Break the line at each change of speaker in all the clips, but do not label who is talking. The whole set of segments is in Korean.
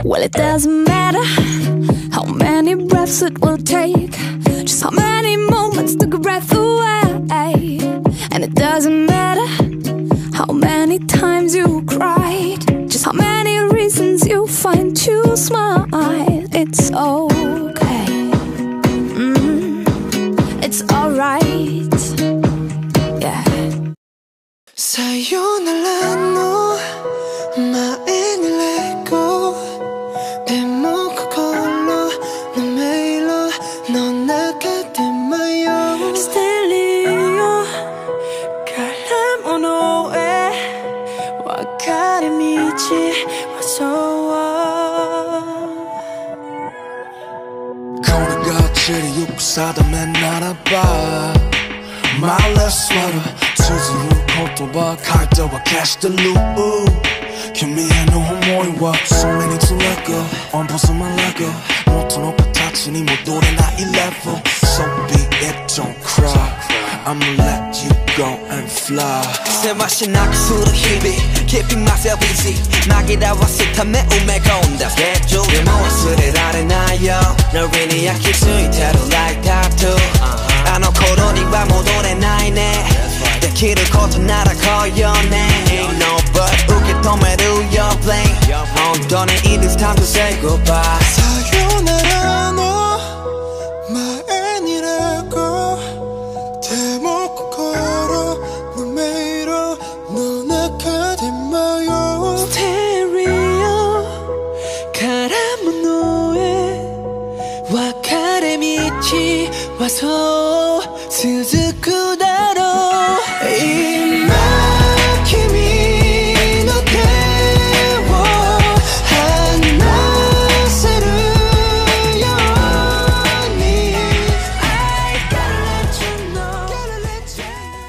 Well, it doesn't matter how many breaths it will take, just how many moments took a breath away. And it doesn't matter how many times you cried, just how many reasons you find to smile. It's okay, it's alright, yeah.
Sayonara no mae ni lego demo kokoro no meiro no naka de mayo Stereo karamono e wakare michi waso kore가 제일 육사다면 알아봐 My last sweater 続く言葉書いては消してる君への思いは So many to let go Unpause my leg up 元の形に戻れない level So be it, don't cry I'ma let you go and fly せわしなくする日々 Keeping myself busy 紛らわすため埋め込んだスケジュールでも忘れられないよ ノリに焼き付いてる like tattoo あの頃には戻れないねできることなら来いよね Ain't no but 受け止める your blame 本当に it is time to say goodbye さよならの前にレゴでも心の迷路の中で迷うステレオから物へ別れ道はそう続くだろう今君の手を離せるように I gotta let you know gotta let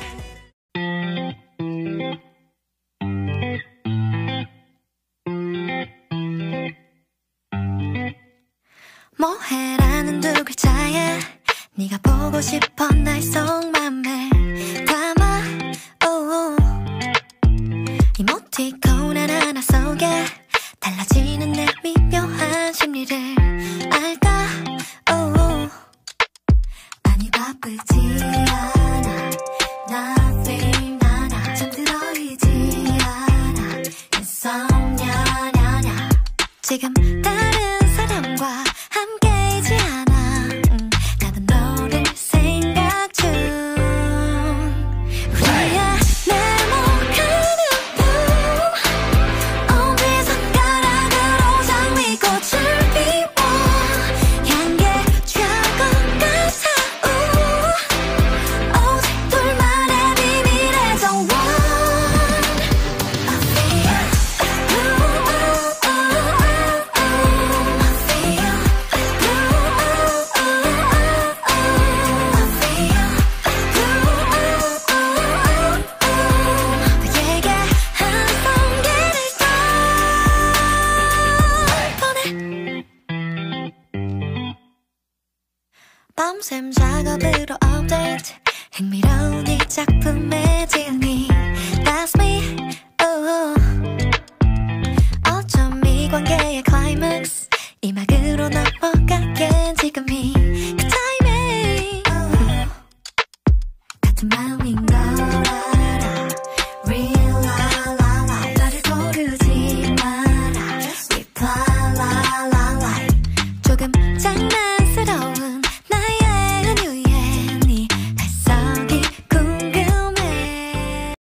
you
뭐해라는 두 글자에 네가 보고 싶어 날 속맘에 담아 이모티콘 하나하나 속에 달라지는 내 미묘한 심리를 알까 아니 바쁘지 않아 Nothing 나나 잠들어 있지 않아 insomnia 냐냐 지금 다른 사람과 함께이지 않아 나도 너를 생각 중 우리의 네모칸 눈 어디 손가락으로 장미꽃을 피워 향기 취할 것 같아 오직 둘만의 비밀의 정원 I feel 너에게 한 송이를 더 보내 밤샘 작업으로 업데이트 흥미로운 이 작품에